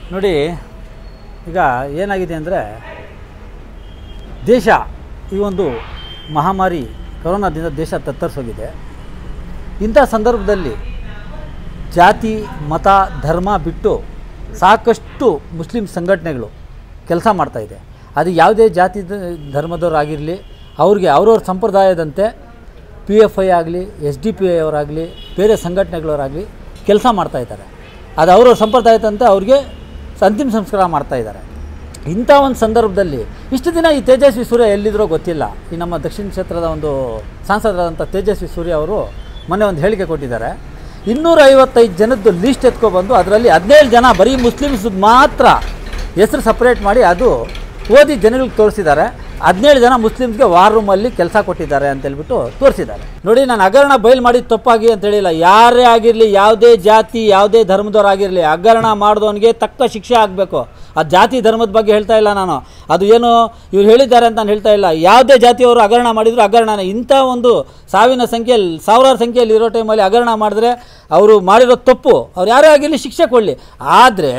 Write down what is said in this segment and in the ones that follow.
ನೋಡಿ, ಈಗ ಏನಾಗಿದೆ ಅಂದರೆ ದೇಶ ಈ ಒಂದು ಮಹಾಮಾರಿ ಕೊರೋನಾದಿಂದ ದೇಶ ತತ್ತರಿಸೋಗಿದೆ. ಇಂಥ ಸಂದರ್ಭದಲ್ಲಿ ಜಾತಿ ಮತ ಧರ್ಮ ಬಿಟ್ಟು ಸಾಕಷ್ಟು ಮುಸ್ಲಿಂ ಸಂಘಟನೆಗಳು ಕೆಲಸ ಮಾಡ್ತಾಯಿದೆ. ಅದು ಯಾವುದೇ ಜಾತಿ ಧರ್ಮದವರಾಗಿರಲಿ, ಅವ್ರಿಗೆ ಅವ್ರವ್ರ ಸಂಪ್ರದಾಯದಂತೆ PFI ಆಗಲಿ, SDPI ಅವರಾಗಲಿ, ಬೇರೆ ಸಂಘಟನೆಗಳವರಾಗಲಿ ಕೆಲಸ ಮಾಡ್ತಾಯಿದ್ದಾರೆ. ಅದು ಅವ್ರವ್ರ ಸಂಪ್ರದಾಯದಂತೆ ಅವ್ರಿಗೆ ಅಂತಿಮ ಸಂಸ್ಕಾರ ಮಾಡ್ತಾಯಿದ್ದಾರೆ. ಇಂಥ ಒಂದು ಸಂದರ್ಭದಲ್ಲಿ ಇಷ್ಟು ದಿನ ಈ ತೇಜಸ್ವಿ ಸೂರ್ಯ ಎಲ್ಲಿದ್ರೋ ಗೊತ್ತಿಲ್ಲ. ಈ ನಮ್ಮ ದಕ್ಷಿಣ ಕ್ಷೇತ್ರದ ಒಂದು ಸಾಂಸದರಾದಂಥ ತೇಜಸ್ವಿ ಸೂರ್ಯ ಅವರು ಮೊನ್ನೆ ಒಂದು ಹೇಳಿಕೆ ಕೊಟ್ಟಿದ್ದಾರೆ. 255 ಜನದ್ದು ಲೀಸ್ಟ್ ಎತ್ಕೊಬಂದು ಅದರಲ್ಲಿ 17 ಜನ ಬರೀ ಮುಸ್ಲಿಮ್ಸ್ ಮಾತ್ರ ಹೆಸರು ಸಪ್ರೇಟ್ ಮಾಡಿ ಅದು ಓದಿ ಜನಗಳಿಗೆ ತೋರಿಸಿದ್ದಾರೆ. 17 ಜನ ಮುಸ್ಲಿಮ್ಸ್ಗೆ ವಾರ್ ರೂಮಲ್ಲಿ ಕೆಲಸ ಕೊಟ್ಟಿದ್ದಾರೆ ಅಂತೇಳ್ಬಿಟ್ಟು ತೋರಿಸಿದ್ದಾರೆ. ನೋಡಿ, ನಾನು ಹಗರಣ ಬಯಲು ಮಾಡಿದ್ದು ತಪ್ಪಾಗಿ ಅಂತ ಹೇಳಿಲ್ಲ. ಯಾರೇ ಆಗಿರಲಿ, ಯಾವುದೇ ಜಾತಿ ಯಾವುದೇ ಧರ್ಮದವರಾಗಿರಲಿ, ಹಗರಣ ಮಾಡಿದವನಿಗೆ ತಕ್ಕ ಶಿಕ್ಷೆ ಆಗಬೇಕು. ಅದು ಜಾತಿ ಧರ್ಮದ ಬಗ್ಗೆ ಹೇಳ್ತಾ ಇಲ್ಲ ನಾನು. ಅದು ಏನು ಇವ್ರು ಹೇಳಿದ್ದಾರೆ ಅಂತ ನಾನು ಹೇಳ್ತಾ ಇಲ್ಲ. ಯಾವುದೇ ಜಾತಿಯವರು ಹಗರಣ ಮಾಡಿದ್ರು ಹಗರಣನೇ. ಇಂಥ ಒಂದು ಸಾವಿನ ಸಂಖ್ಯೆಯಲ್ಲಿ, ಸಾವಿರಾರು ಸಂಖ್ಯೆಯಲ್ಲಿ ಇರೋ ಟೈಮಲ್ಲಿ ಹಗರಣ ಮಾಡಿದ್ರೆ ಅವರು ಮಾಡಿರೋ ತಪ್ಪು. ಅವ್ರು ಯಾರೇ ಆಗಿರಲಿ ಶಿಕ್ಷೆ ಕೊಡಲಿ. ಆದರೆ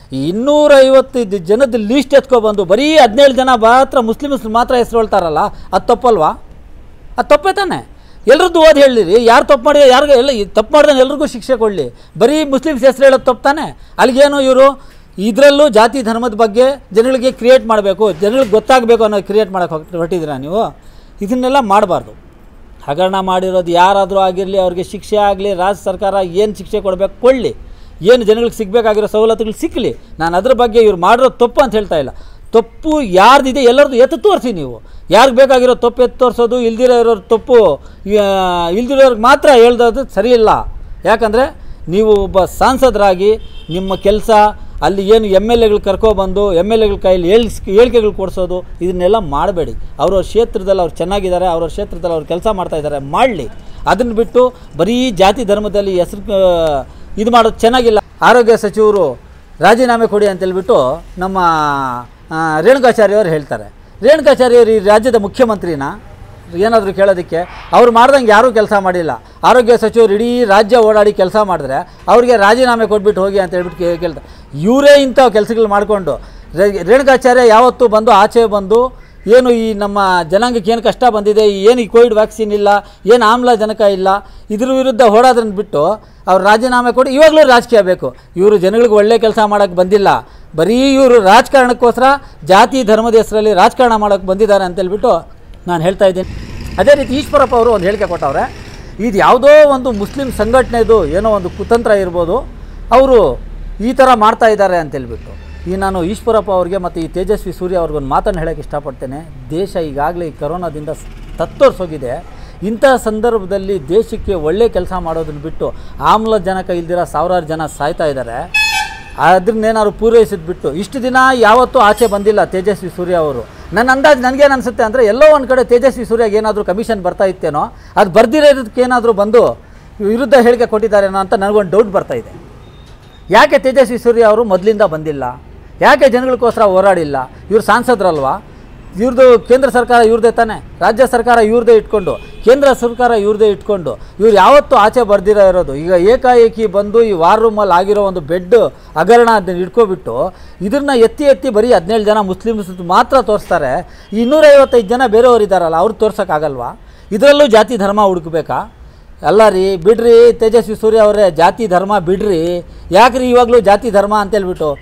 255 ಜನದ ಲೀಸ್ಟ್ ಎತ್ಕೊಬಂದು ಬರೀ 17 ಜನ ಮಾತ್ರ ಮುಸ್ಲಿಮ್ಸ್ ಮಾತ್ರ ಹೆಸರು ಹೇಳ್ತಾರಲ್ಲ, ಅದು ತಪ್ಪಲ್ವಾ? ಅದು ತಪ್ಪೇ ತಾನೆ. ಎಲ್ಲರದ್ದು ಓದಿ ಹೇಳಿರಿ. ಯಾರು ತಪ್ಪು ಮಾಡಿದ್ರೆ ಯಾರಿಗೂ ಎಲ್ಲ ತಪ್ಪು ಮಾಡಿದ್ರೆ ಎಲ್ರಿಗೂ ಶಿಕ್ಷೆ ಕೊಡಲಿ. ಬರೀ ಮುಸ್ಲಿಮ್ಸ್ ಹೆಸರು ಹೇಳೋದು ತಪ್ಪು ತಾನೆ. ಅಲ್ಲಿಗೇನು ಇವರು ಇದರಲ್ಲೂ ಜಾತಿ ಧರ್ಮದ ಬಗ್ಗೆ ಜನಗಳಿಗೆ ಕ್ರಿಯೇಟ್ ಮಾಡಬೇಕು, ಜನಗಳಿಗೆ ಗೊತ್ತಾಗಬೇಕು ಅನ್ನೋದು ಕ್ರಿಯೇಟ್ ಮಾಡೋಕ್ಕೆ ಹೊರಟಿದ್ದೀರಾ ನೀವು. ಇದನ್ನೆಲ್ಲ ಮಾಡಬಾರ್ದು. ಹಗರಣ ಮಾಡಿರೋದು ಯಾರಾದರೂ ಆಗಿರಲಿ, ಅವ್ರಿಗೆ ಶಿಕ್ಷೆ ಆಗಲಿ. ರಾಜ್ಯ ಸರ್ಕಾರ ಏನು ಶಿಕ್ಷೆ ಕೊಡಬೇಕು ಕೊಡಲಿ, ಏನು ಜನಗಳಿಗೆ ಸಿಗಬೇಕಾಗಿರೋ ಸವಲತ್ತುಗಳು ಸಿಕ್ಕಲಿ. ನಾನು ಅದ್ರ ಬಗ್ಗೆ ಇವ್ರು ಮಾಡಿರೋ ತಪ್ಪು ಅಂತ ಹೇಳ್ತಾ ಇಲ್ಲ. ತಪ್ಪು ಯಾರ್ದಿದೆ ಎಲ್ಲರದ್ದು ಎತ್ತು ತೋರಿಸಿ. ನೀವು ಯಾರಿಗೆ ಬೇಕಾಗಿರೋ ತಪ್ಪು ಎತ್ತು ತೋರಿಸೋದು, ಇಲ್ದಿರೋ ಇರೋರು ತಪ್ಪು ಇಲ್ದಿರೋರಿಗೆ ಮಾತ್ರ ಹೇಳ್ದೋದು ಸರಿ ಇಲ್ಲ. ಯಾಕಂದರೆ ನೀವು ಒಬ್ಬ ಸಾಂಸದರಾಗಿ ನಿಮ್ಮ ಕೆಲಸ ಅಲ್ಲಿ ಏನು MLAಗಳು ಕರ್ಕೊಬಂದು MLAಗಳ ಕೈಯಲ್ಲಿ ಹೇಳಿಕೆಗಳು ಕೊಡಿಸೋದು, ಇದನ್ನೆಲ್ಲ ಮಾಡಬೇಡಿ. ಅವ್ರವ್ರ ಕ್ಷೇತ್ರದಲ್ಲಿ ಅವ್ರು ಚೆನ್ನಾಗಿದ್ದಾರೆ, ಅವ್ರವ್ರ ಕ್ಷೇತ್ರದಲ್ಲಿ ಅವ್ರು ಕೆಲಸ ಮಾಡ್ತಾಯಿದ್ದಾರೆ, ಮಾಡಲಿ. ಅದನ್ನು ಬಿಟ್ಟು ಬರೀ ಜಾತಿ ಧರ್ಮದಲ್ಲಿ ಹೆಸರು ಇದು ಮಾಡೋದು ಚೆನ್ನಾಗಿಲ್ಲ. ಆರೋಗ್ಯ ಸಚಿವರು ರಾಜೀನಾಮೆ ಕೊಡಿ ಅಂತೇಳ್ಬಿಟ್ಟು ನಮ್ಮ ರೇಣುಕಾಚಾರ್ಯವರು ಹೇಳ್ತಾರೆ. ರೇಣುಕಾಚಾರ್ಯವರು ಈ ರಾಜ್ಯದ ಮುಖ್ಯಮಂತ್ರಿನ ಏನಾದರೂ ಕೇಳೋದಕ್ಕೆ ಅವ್ರು ಮಾಡ್ದಂಗೆ ಯಾರೂ ಕೆಲಸ ಮಾಡಿಲ್ಲ. ಆರೋಗ್ಯ ಸಚಿವರು ಇಡೀ ರಾಜ್ಯ ಓಡಾಡಿ ಕೆಲಸ ಮಾಡಿದ್ರೆ ಅವ್ರಿಗೆ ರಾಜೀನಾಮೆ ಕೊಟ್ಬಿಟ್ಟು ಹೋಗಿ ಅಂತ ಹೇಳ್ಬಿಟ್ಟು ಕೇಳ್ತಾರೆ. ಇವರೇ ಇಂಥ ಕೆಲಸಗಳು ಮಾಡಿಕೊಂಡು ರೇಣುಕಾಚಾರ್ಯ ಯಾವತ್ತೂ ಬಂದು ಆಚೆ ಬಂದು ಏನು ಈ ನಮ್ಮ ಜನಾಂಗಕ್ಕೆ ಏನು ಕಷ್ಟ ಬಂದಿದೆ, ಏನು ಈ ಕೋವಿಡ್ ವ್ಯಾಕ್ಸಿನ್ ಇಲ್ಲ, ಏನು ಆಮ್ಲಜನಕ ಇಲ್ಲ, ಇದ್ರ ವಿರುದ್ಧ ಓಡೋದ್ರನ್ನ ಬಿಟ್ಟು ಅವ್ರು ರಾಜೀನಾಮೆ ಕೊಡಿ. ಇವಾಗಲೂ ರಾಜಕೀಯ ಬೇಕು. ಇವರು ಜನಗಳಿಗೆ ಒಳ್ಳೆ ಕೆಲಸ ಮಾಡೋಕ್ಕೆ ಬಂದಿಲ್ಲ. ಬರೀ ಇವರು ರಾಜಕಾರಣಕ್ಕೋಸ್ಕರ ಜಾತಿ ಧರ್ಮದ ಹೆಸರಲ್ಲಿ ರಾಜಕಾರಣ ಮಾಡೋಕ್ಕೆ ಬಂದಿದ್ದಾರೆ ಅಂತೇಳ್ಬಿಟ್ಟು ನಾನು ಹೇಳ್ತಾ ಇದ್ದೀನಿ. ಅದೇ ರೀತಿ ಈಶ್ವರಪ್ಪ ಅವರು ಒಂದು ಹೇಳಿಕೆ ಕೊಟ್ಟವ್ರೆ. ಇದು ಯಾವುದೋ ಒಂದು ಮುಸ್ಲಿಂ ಸಂಘಟನೆದು ಏನೋ ಒಂದು ಕುತಂತ್ರ ಇರ್ಬೋದು, ಅವರು ಈ ಥರ ಮಾಡ್ತಾ ಇದ್ದಾರೆ ಅಂತೇಳ್ಬಿಟ್ಟು. ಈ ನಾನು ಈಶ್ವರಪ್ಪ ಅವ್ರಿಗೆ ಮತ್ತು ಈ ತೇಜಸ್ವಿ ಸೂರ್ಯ ಅವ್ರಿಗೊಂದು ಮಾತನ್ನು ಹೇಳೋಕ್ಕೆ ಇಷ್ಟಪಡ್ತೇನೆ. ದೇಶ ಈಗಾಗಲೇ ಈ ಕೊರೋನಾದಿಂದ ತತ್ತರಿಸೋಗಿದೆ. ಇಂಥ ಸಂದರ್ಭದಲ್ಲಿ ದೇಶಕ್ಕೆ ಒಳ್ಳೆ ಕೆಲಸ ಮಾಡೋದನ್ನು ಬಿಟ್ಟು ಆಮ್ಲಜನಕ ಇಲ್ದಿರೋ ಸಾವಿರಾರು ಜನ ಸಾಯ್ತಾ ಇದ್ದಾರೆ. ಅದನ್ನೇನಾದ್ರು ಪೂರೈಸಿದ್ಬಿಟ್ಟು ಇಷ್ಟು ದಿನ ಯಾವತ್ತೂ ಆಚೆ ಬಂದಿಲ್ಲ ತೇಜಸ್ವಿ ಸೂರ್ಯ ಅವರು. ನನ್ನ ಅಂದಾಜು ನನಗೇನು ಅನಿಸುತ್ತೆ ಅಂದರೆ, ಎಲ್ಲೋ ಒಂದು ಕಡೆ ತೇಜಸ್ವಿ ಸೂರ್ಯಗೆ ಏನಾದರೂ ಕಮಿಷನ್ ಬರ್ತಾ ಇತ್ತೇನೋ, ಅದು ಬರ್ದಿರೋದಕ್ಕೆ ಏನಾದರೂ ಬಂದು ವಿರುದ್ಧ ಹೇಳಿಕೆ ಕೊಟ್ಟಿದ್ದಾರೇನೋ ಅಂತ ನನಗೊಂದು ಡೌಟ್ ಬರ್ತಾಯಿದೆ. ಯಾಕೆ ತೇಜಸ್ವಿ ಸೂರ್ಯ ಅವರು ಮೊದಲಿಂದ ಬಂದಿಲ್ಲ? ಯಾಕೆ ಜನಗಳಿಗೋಸ್ಕರ ಹೋರಾಡಿಲ್ಲ? ಇವರು ಸಾಂಸದರಲ್ವಾ? ಇವ್ರದ್ದು ಕೇಂದ್ರ ಸರ್ಕಾರ ಇವ್ರದೇ ತಾನೆ, ರಾಜ್ಯ ಸರ್ಕಾರ ಇವ್ರದೇ ಇಟ್ಕೊಂಡು, ಕೇಂದ್ರ ಸರ್ಕಾರ ಇವ್ರದೇ ಇಟ್ಕೊಂಡು ಇವ್ರು ಯಾವತ್ತೂ ಆಚೆ ಬರ್ದಿರೋ ಇರೋದು. ಈಗ ಏಕಾಏಕಿ ಬಂದು ಈ ವಾರ್ ರೂಮಲ್ಲಿ ಆಗಿರೋ ಒಂದು ಬೆಡ್ ಹಗರಣ ಅದನ್ನು ಇಟ್ಕೊಬಿಟ್ಟು ಇದನ್ನು ಎತ್ತಿ ಬರೀ 17 ಜನ ಮುಸ್ಲಿಮ್ಸ್ ಮಾತ್ರ ತೋರಿಸ್ತಾರೆ. ಈ 255 ಜನ ಬೇರೆಯವರು ಇದ್ದಾರಲ್ಲ, ಅವ್ರು ತೋರ್ಸೋಕ್ಕಾಗಲ್ವಾ? ಇದರಲ್ಲೂ ಜಾತಿ ಧರ್ಮ ಹುಡುಕಬೇಕಾ? ಅಲ್ಲ ರೀ, ಬಿಡ್ರಿ ತೇಜಸ್ವಿ ಸೂರ್ಯ ಅವರೇ, ಜಾತಿ ಧರ್ಮ ಬಿಡ್ರಿ. ಯಾಕ್ರಿ ಇವಾಗಲೂ ಜಾತಿ ಧರ್ಮ ಅಂತೇಳ್ಬಿಟ್ಟು?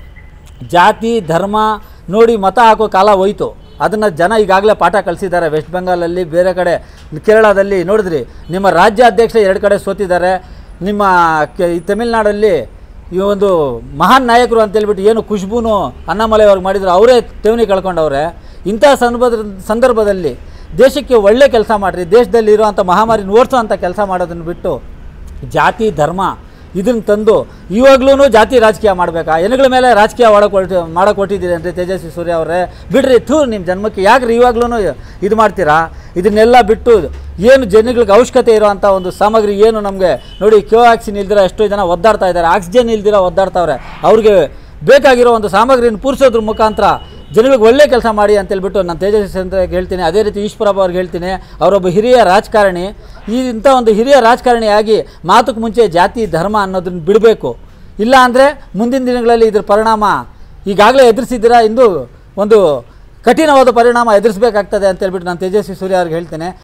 ಜಾತಿ ಧರ್ಮ ನೋಡಿ ಮತ ಹಾಕೋ ಕಾಲ ಹೋಯ್ತು. ಅದನ್ನು ಜನ ಈಗಾಗಲೇ ಪಾಠ ಕಲಿಸಿದ್ದಾರೆ. ವೆಸ್ಟ್ ಬೆಂಗಾಲಲ್ಲಿ, ಬೇರೆ ಕಡೆ ಕೇರಳದಲ್ಲಿ ನೋಡಿದ್ರಿ, ನಿಮ್ಮ ರಾಜ್ಯಾಧ್ಯಕ್ಷ 2 ಕಡೆ ಸೋತಿದ್ದಾರೆ. ನಿಮ್ಮ ತಮಿಳ್ನಾಡಲ್ಲಿ ಈ ಒಂದು ಮಹಾನ್ ನಾಯಕರು ಅಂತೇಳ್ಬಿಟ್ಟು ಏನು ಖುಷ್ಬೂನು ಅಣ್ಣಾಮಲೈ ಅವ್ರಿಗೆ ಮಾಡಿದ್ರು, ಅವರೇ ಠೇವಣಿ ಕಳ್ಕೊಂಡವ್ರೆ. ಇಂಥ ಸಂದರ್ಭದಲ್ಲಿ ದೇಶಕ್ಕೆ ಒಳ್ಳೆ ಕೆಲಸ ಮಾಡಿರಿ. ದೇಶದಲ್ಲಿ ಇರುವಂಥ ಮಹಾಮಾರಿನ ಓಡಿಸೋವಂಥ ಕೆಲಸ ಮಾಡೋದನ್ನು ಬಿಟ್ಟು ಜಾತಿ ಧರ್ಮ ಇದನ್ನು ತಂದು ಇವಾಗ್ಲೂ ಜಾತಿ ರಾಜಕೀಯ ಮಾಡಬೇಕಾ? ಹೆಣ್ಣುಗಳ ಮೇಲೆ ರಾಜಕೀಯ ಮಾಡೋಕೆ ಕೊಟ್ಟಿದ್ದೀರಿ ಅಂದರೆ ತೇಜಸ್ವಿ ಸೂರ್ಯ ಅವರೇ, ಬಿಡ್ರಿ. ನಿಮ್ಮ ಜನ್ಮಕ್ಕೆ ಯಾಕ್ರಿ ಇವಾಗ್ಲೂ ಇದು ಮಾಡ್ತೀರಾ? ಇದನ್ನೆಲ್ಲ ಬಿಟ್ಟು ಏನು ಜನಗಳಿಗೆ ಅವಶ್ಯಕತೆ ಇರೋವಂಥ ಒಂದು ಸಾಮಗ್ರಿ ಏನು ನಮಗೆ ನೋಡಿ, ಕೋವ್ಯಾಕ್ಸಿನ್ ಇಲ್ದಿರೋ ಎಷ್ಟೋ ಜನ ಒದ್ದಾಡ್ತಾ ಇದ್ದಾರೆ, ಆಕ್ಸಿಜನ್ ಇಲ್ದಿರೋ ಒದ್ದಾಡ್ತಾವ್ರೆ. ಅವ್ರಿಗೆ ಬೇಕಾಗಿರೋ ಒಂದು ಸಾಮಗ್ರಿನ ಪೂರಿಸೋದ್ರ ಮುಖಾಂತರ ಜನಗಳಿಗೆ ಒಳ್ಳೆ ಕೆಲಸ ಮಾಡಿ ಅಂತೇಳ್ಬಿಟ್ಟು ನಾನು ತೇಜಸ್ವಿ ಚಂದ್ರಗೆ ಹೇಳ್ತೀನಿ. ಅದೇ ರೀತಿ ಈಶ್ವರಪ್ಪ ಅವ್ರಿಗೆ ಹೇಳ್ತೀನಿ, ಅವರೊಬ್ಬ ಹಿರಿಯ ರಾಜಕಾರಣಿ. ಇಂಥ ಒಂದು ಹಿರಿಯ ರಾಜಕಾರಣಿಯಾಗಿ ಮಾತಕ್ಕೆ ಮುಂಚೆ ಜಾತಿ ಧರ್ಮ ಅನ್ನೋದನ್ನು ಬಿಡಬೇಕು. ಇಲ್ಲ ಅಂದರೆ ಮುಂದಿನ ದಿನಗಳಲ್ಲಿ ಇದ್ರ ಪರಿಣಾಮ ಈಗಾಗಲೇ ಎದುರಿಸಿದ್ದೀರಾ, ಇಂದು ಒಂದು ಕಠಿಣವಾದ ಪರಿಣಾಮ ಎದುರಿಸಬೇಕಾಗ್ತದೆ ಅಂತ ಹೇಳ್ಬಿಟ್ಟು ನಾನು ತೇಜಸ್ವಿ ಸೂರ್ಯ ಅವ್ರಿಗೆ ಹೇಳ್ತೇನೆ.